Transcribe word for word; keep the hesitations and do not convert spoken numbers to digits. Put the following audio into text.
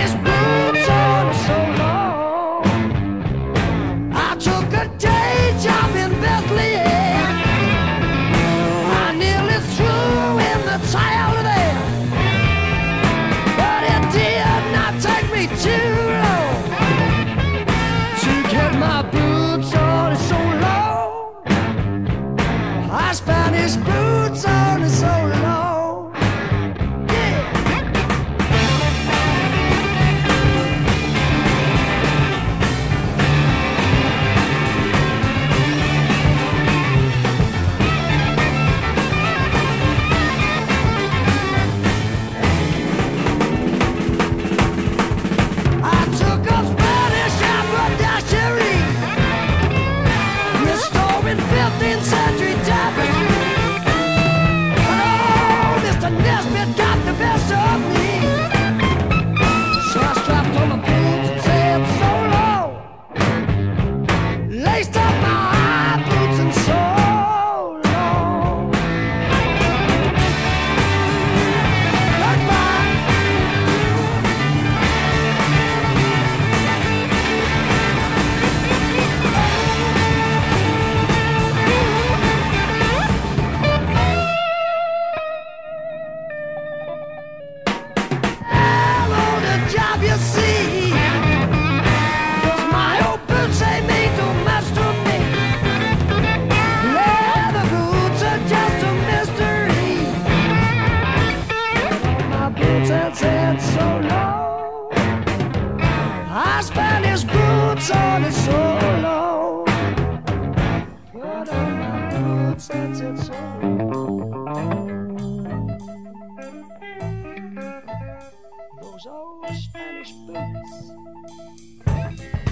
Spanish boots on so long. I took a day job in Bethlehem. I nearly threw in the towel there, but it did not take me too long to get my boots on so long. High Spanish boots on so long. fifteenth century tapestry. Oh, Mister Nesbitt got the best of me. So I strapped on my boots and said so long. Laced up my high boots and so long. Goodbye. Job, you see, 'cause my old boots, they made no match to me. Leather boots are just a mystery. My boots had said so long. High Spanish boots on it so long. Put on my boots had said so long. Those old Spanish boots.